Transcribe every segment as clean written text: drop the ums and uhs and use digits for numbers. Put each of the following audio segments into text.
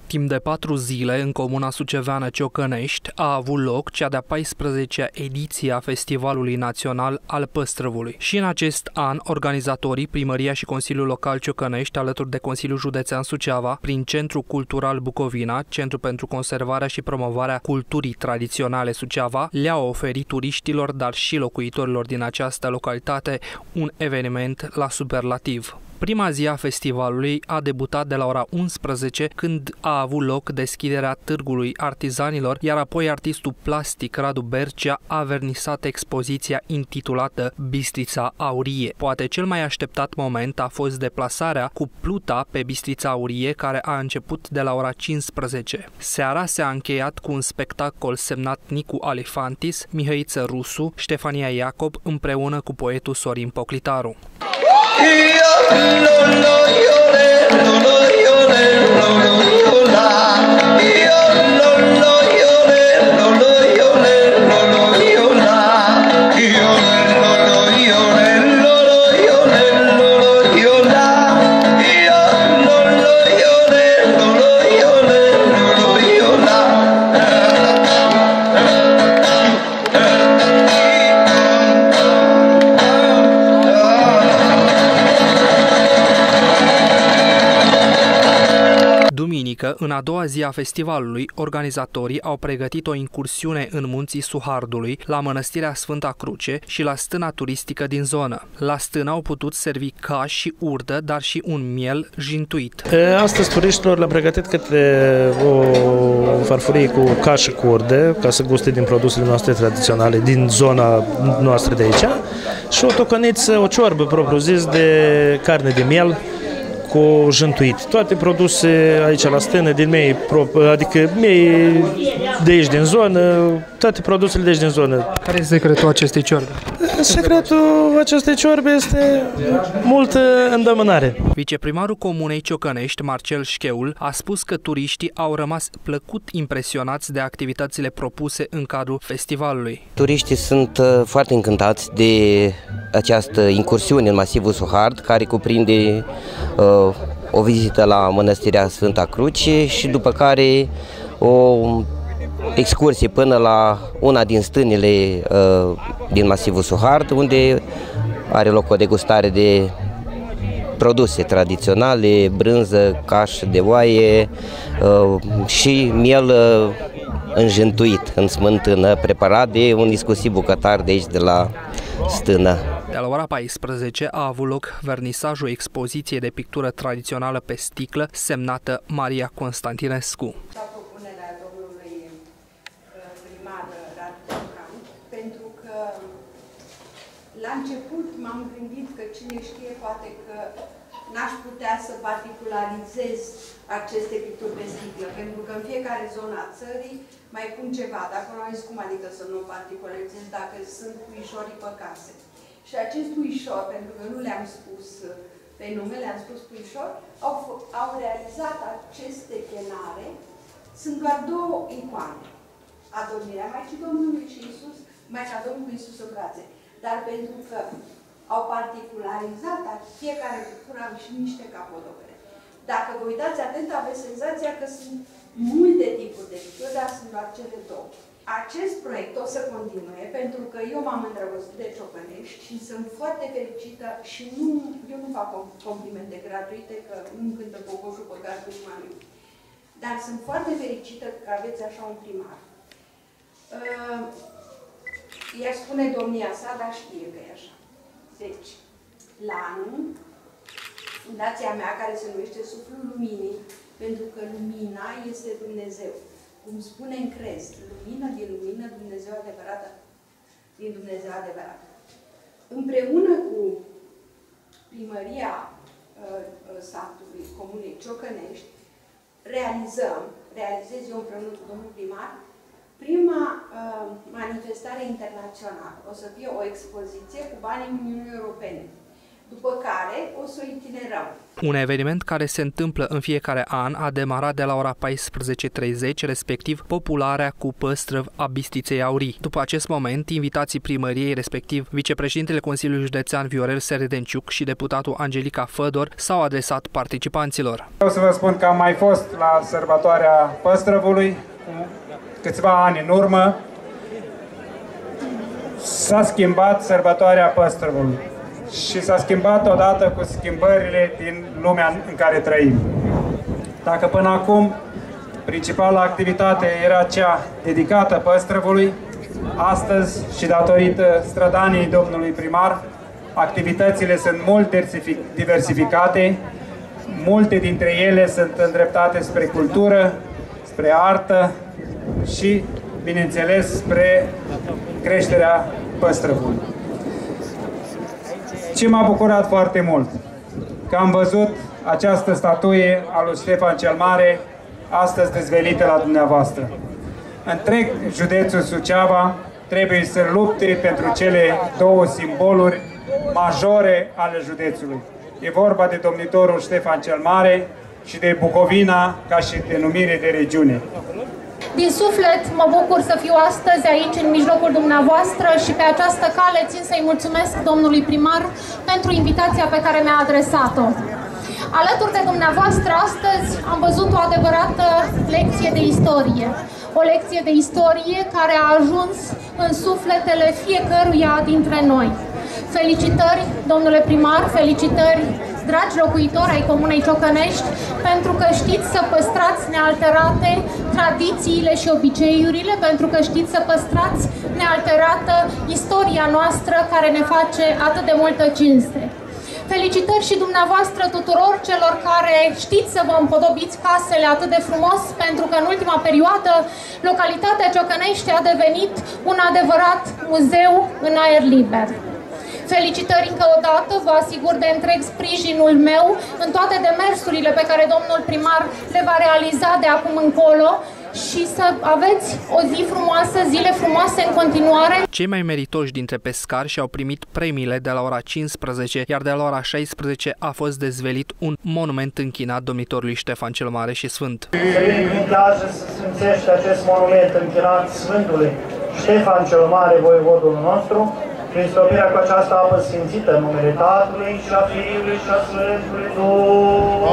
Timp de 4 zile, în comuna suceveană Ciocănești, a avut loc cea de-a 14-a ediție a Festivalului Național al Păstrăvului. Și în acest an, organizatorii, Primăria și Consiliul Local Ciocănești, alături de Consiliul Județean Suceava, prin Centrul Cultural Bucovina, Centru pentru Conservarea și Promovarea Culturii Tradiționale Suceava, le-au oferit turiștilor, dar și locuitorilor din această localitate, un eveniment la superlativ. Prima zi a festivalului a debutat de la ora 11, când a avut loc deschiderea Târgului Artizanilor, iar apoi artistul plastic Radu Bercea a vernisat expoziția intitulată Bistrița Aurie. Poate cel mai așteptat moment a fost deplasarea cu pluta pe Bistrița Aurie, care a început de la ora 15. Seara se-a încheiat cu un spectacol semnat Nicu Alifantis, Mihăiță Rusu, Ștefania Iacob împreună cu poetul Sorin Poclitaru. Duminică, în a doua zi a festivalului, organizatorii au pregătit o incursiune în munții Suhardului, la Mănăstirea Sfânta Cruce și la stâna turistică din zonă. La stână au putut servi caș și urdă, dar și un miel jintuit. Astăzi turiștilor le-am pregătit câte o farfurie cu caș și cu urdă, ca să guste din produsele noastre tradiționale din zona noastră de aici, și o tocăniță, o ciorbă propriu-zis de carne de miel cu jântuit. Toate produse aici la stână, din mei, adică mei de aici din zonă, toate produsele de aici din zonă. Care este secretul acestei ciorbe? Secretul acestei ciorbe este multă îndemânare. Viceprimarul Comunei Ciocănești, Marcel Șcheul, a spus că turiștii au rămas plăcut impresionați de activitățile propuse în cadrul festivalului. Turiștii sunt foarte încântați de această incursiune în masivul Suhard, care cuprinde o vizită la Mănăstirea Sfânta Cruce și după care o excursie până la una din stânile din masivul Suhard, unde are loc o degustare de produse tradiționale, brânză, caș de oaie și miel înjântuit în smântână, preparat de un iscusit bucătar de aici, de la stână. De la ora 14 a avut loc vernisajul expoziției de pictură tradițională pe sticlă, semnată Maria Constantinescu. Propunerea domnului primar Radu, pentru că la început m-am gândit că cine știe, poate că n-aș putea să particularizez aceste picturi pe sticlă, pentru că în fiecare zonă a țării mai pun ceva. Dar acolo am zis, cum adică să nu particularizez dacă sunt puișorii pe case? Și acest puișor, pentru că nu le-am spus pe nume, le-am spus puișor, au realizat aceste chenare. Sunt doar două icoane. Adormirea Maicii Domnului și Iisus, Maica Domnului Iisus în brațe. Dar pentru că au particularizat fiecare pictură, am și niște capodopere. Dacă vă uitați atent, aveți senzația că sunt multe tipuri de picturi, dar sunt doar cele două. Acest proiect o să continue, pentru că eu m-am îndrăgostit de Ciocănești și sunt foarte fericită și eu nu fac complimente gratuite, că nu cântă cocoșul pe gardul nimănui. Dar sunt foarte fericită că aveți așa un primar. Ea spune domnia sa, dar știe că e așa. Deci, la anul, fundația mea, care se numește Suflul Luminii, pentru că lumina este Dumnezeu. Cum spune în crest, lumină din lumină, Dumnezeu adevărată, din Dumnezeu adevărat. Împreună cu primăria satului, Comunei Ciocănești, realizez eu împreună cu domnul primar, prima manifestare internațională. O să fie o expoziție cu banii Uniunii Europene. după care o să o itinerăm. Un eveniment care se întâmplă în fiecare an a demarat de la ora 14:30, respectiv popularea cu păstrăv a Bistiței Aurii. După acest moment, invitații primăriei, respectiv vicepreședintele Consiliului Județean Viorel Seredenciuc și deputatul Angelica Fădor, s-au adresat participanților. Vreau să vă spun că am mai fost la sărbătoarea păstrăvului cu câțiva ani în urmă. S-a schimbat sărbătoarea păstrăvului și s-a schimbat odată cu schimbările din lumea în care trăim. Dacă până acum principala activitate era cea dedicată păstrăvului, astăzi și datorită strădaniei domnului primar, activitățile sunt mult diversificate, multe dintre ele sunt îndreptate spre cultură, spre artă și, bineînțeles, spre creșterea păstrăvului. Ce m-a bucurat foarte mult, că am văzut această statuie a lui Ștefan cel Mare astăzi dezvelită la dumneavoastră. Întreg județul Suceava trebuie să lupte pentru cele două simboluri majore ale județului. E vorba de domnitorul Ștefan cel Mare și de Bucovina ca și denumire de regiune. Din suflet mă bucur să fiu astăzi aici în mijlocul dumneavoastră și pe această cale țin să-i mulțumesc domnului primar pentru invitația pe care mi-a adresat-o. Alături de dumneavoastră astăzi am văzut o adevărată lecție de istorie. O lecție de istorie care a ajuns în sufletele fiecăruia dintre noi. Felicitări, domnule primar, felicitări, dragi locuitori ai Comunei Ciocănești, pentru că știți să păstrați nealterate tradițiile și obiceiurile, pentru că știți să păstrați nealterată istoria noastră care ne face atât de multă cinste. Felicitări și dumneavoastră tuturor celor care știți să vă împodobiți casele atât de frumos, pentru că în ultima perioadă localitatea Ciocănești a devenit un adevărat muzeu în aer liber. Felicitări încă o dată, vă asigur de întreg sprijinul meu în toate demersurile pe care domnul primar le va realiza de acum încolo și să aveți o zi frumoasă, zile frumoase în continuare. Cei mai meritoși dintre pescari și-au primit premiile de la ora 15, iar de la ora 16 a fost dezvelit un monument închinat domnitorului Ștefan cel Mare și Sfânt. Se invitează să sfințește acest monument închinat Sfântului Ștefan cel Mare, voievodul nostru, prin stropirea cu această apă sfințită în numele Tatălui și a Fiului și a Sfântului Duh.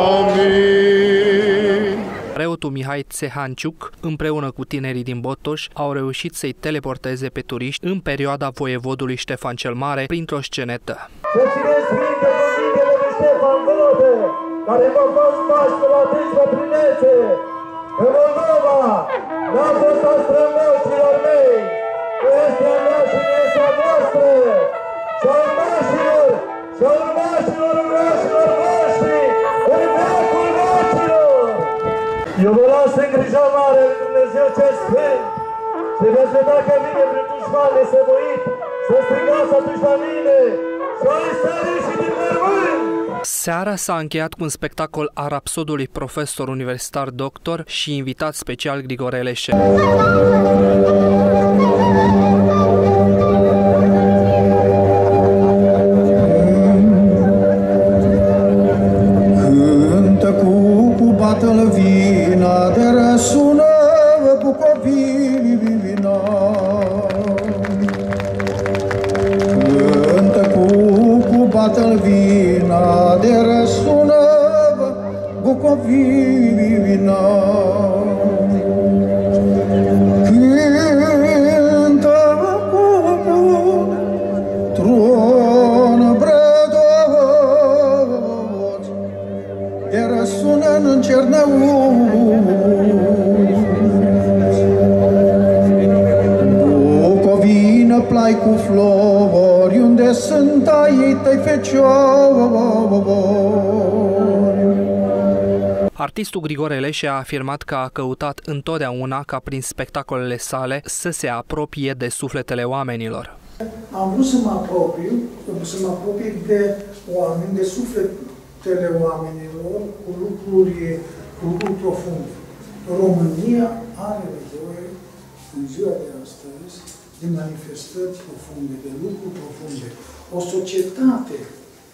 Amin. Preotul Mihai Tsehanciuc, împreună cu tinerii din Botoș, au reușit să-i teleporteze pe turiști în perioada voievodului Ștefan cel Mare printr-o scenetă. Să țineți minte cuvintele lui Ștefan Vode, care v-au fost paște la triste prinețe. În Moldova n-a fost a strămoșilor mei, că este a mea și nu este a voastră, și a urmașilor, și a urmașilor voștri, în veacul vecilor. Eu vă las în grija mare lui Dumnezeu cel Sfânt și veți vedea că vine prin dușman nesăbuit, să strigați atunci la mine, să-i sări și din mormânt. Seara s-a încheiat cu un spectacol a rapsodului profesor universitar doctor și invitat special Grigore Leșe. Bată-l vina, de răsună Bucovina. Cântă cu bată-l vina, de răsună Bucovina. Cântă cu tron brădoci, de răsună în Bucovină plai cu flori, unde sunt ai tăi feciori. Artistul Grigore Leșe a afirmat că a căutat întotdeauna ca prin spectacolele sale să se apropie de sufletele oamenilor. Am vrut să mă apropii de oameni, de sufletele oamenilor, cu lucruri profunde. România are nevoie, în ziua de astăzi, de manifestări profunde, de lucruri profunde. O societate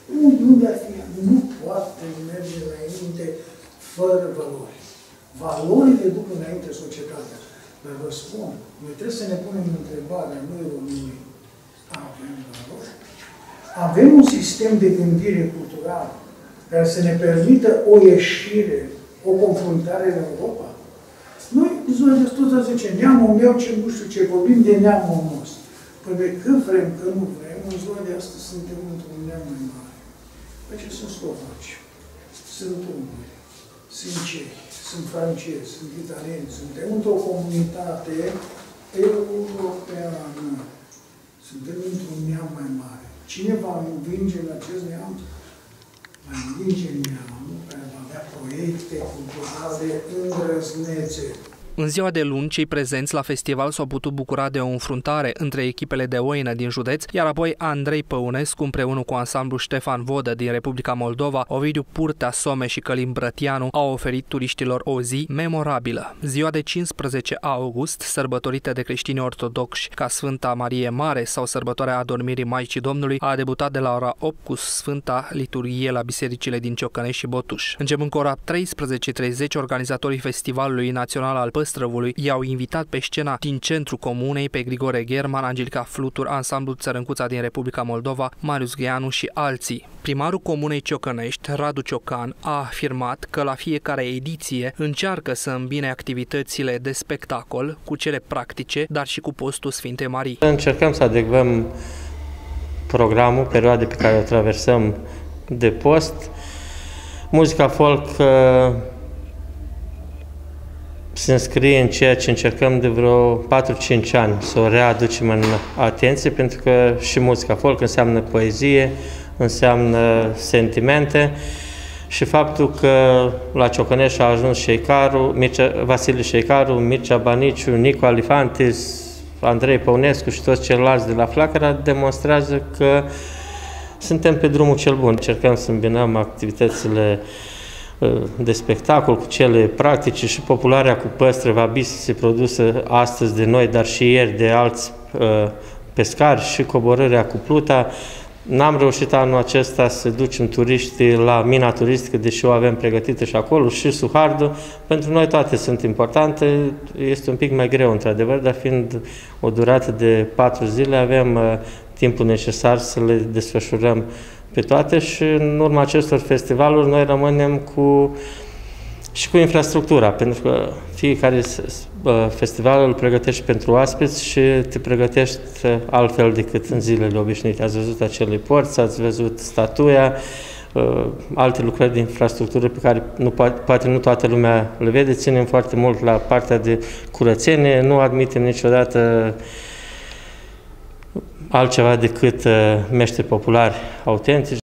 Unde ar fi? Nu poate merge înainte fără valori. Valorile duc înainte societatea. Dar vă spun, noi trebuie să ne punem întrebarea, noi românii, avem valori? Avem un sistem de gândire culturală care să ne permită o ieșire, o confruntare în Europa? Noi, ziua de tot zice, neamul meu, ce nu știu ce, vorbim de neamul nostru. Păi de că vrem, că nu vrem, în ziua de astăzi suntem într-un neam mai mare. Păi ce sunt slovaci, sunt unguri, sunt cehi, sunt francezi, sunt italieni, suntem într-o comunitate europeană. Suntem într-un neam mai mare. Cine va învinge în acest neam? Va învinge neamul care va avea proiecte culturale îndrăznețe. În ziua de luni, cei prezenți la festival s-au putut bucura de o înfruntare între echipele de Oină din județ, iar apoi Andrei Păunescu împreună cu ansamblu Ștefan Vodă din Republica Moldova, Ovidiu Purtea Some și Călim Brătianu au oferit turiștilor o zi memorabilă. Ziua de 15 august, sărbătorită de creștini ortodoxi ca Sfânta Marie Mare sau sărbătoarea Adormirii Maicii Domnului, a debutat de la ora 8 cu Sfânta Liturghie la bisericile din Ciocănești și Botuș. Începând cu ora 13:30, organizatorii Festivalului Național al Păstrăvului i-au invitat pe scena din centrul comunei pe Grigore German, Angelica Flutur, ansamblul Țărâncuța din Republica Moldova, Marius Gheanu și alții. Primarul comunei Ciocănești, Radu Ciocan, a afirmat că la fiecare ediție încearcă să îmbine activitățile de spectacol cu cele practice, dar și cu postul Sfintei Marii. Încercăm să adecvăm programul, perioade pe care o traversăm de post. Muzica folk se înscrie în ceea ce încercăm de vreo 4-5 ani să o readucem în atenție, pentru că și muzica folk înseamnă poezie, înseamnă sentimente și faptul că la Ciocănești a ajuns Vasile Șeicaru, Mircea Baniciu, Nicu Alifantis, Andrei Păunescu și toți ceilalți de la Flacăra demonstrează că suntem pe drumul cel bun. Încercăm să îmbinăm activitățile de spectacol cu cele practice și popularea cu păstrăva bise produsă astăzi de noi, dar și ieri de alți pescari și coborârea cu pluta. N-am reușit anul acesta să ducem turiștii la mina turistică, deși o avem pregătită și acolo, și Suhardul. Pentru noi toate sunt importante, este un pic mai greu într-adevăr, dar fiind o durată de 4 zile, avem timpul necesar să le desfășurăm pe toate și în urma acestor festivaluri noi rămânem cu infrastructura, pentru că fiecare festival îl pregătești pentru oaspeți și te pregătești altfel decât în zilele obișnuite. Ați văzut acele porți, ați văzut statuia, alte lucrări de infrastructură pe care poate nu toată lumea le vede. Ținem foarte mult la partea de curățenie, nu admitem niciodată altceva decât meșteri populari autentici.